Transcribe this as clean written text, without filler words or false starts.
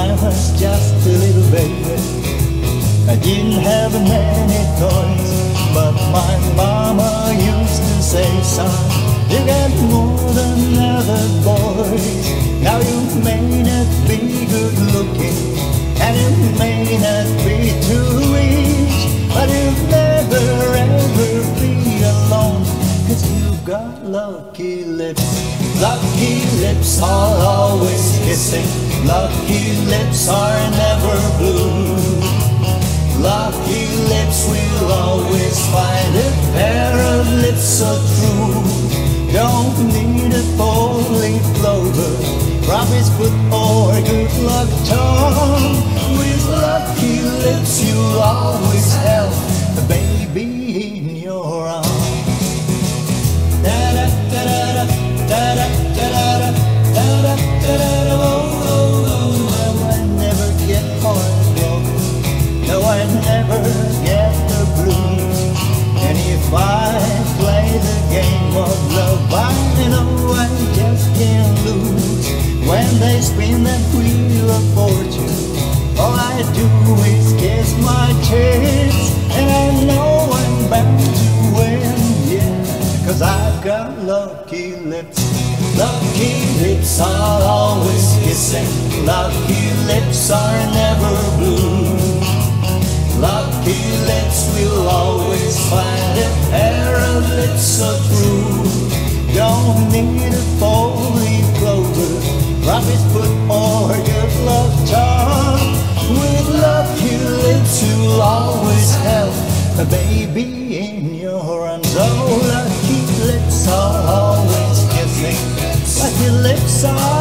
I was just a little baby, I didn't have many toys, but my mama used to say, son, you got more than other boys. Now you may not be good looking, and you may not be too rich, but you'll never ever be alone, 'cause you've got lucky lips. Lucky lips are always kissing, lucky lips are never blue. Lucky lips will always find a pair of lips so true. Don't need a four-leaf clover, promise good or good luck charm. With lucky lips you'll always have a baby in your arms. Da-da, da-da, da-da, da-da, da-da, da-da, oh, oh, oh. I never get heartbroken, no, I never get the blues. And if I play the game of love, I know I just can't lose. When they spin that wheel of fortune, all I do is kiss my chance, and I know I'm bound to win, yeah, 'cause I've got lucky lips. Lucky lips are always kissing, lucky lips are never blue. Lucky lips will always find a pair of lips so true. Don't need a four-leaf clover, promise put or your love charm. With lucky lips you'll always have a baby in your arms. Oh, lucky lips are always kissing, lucky lips are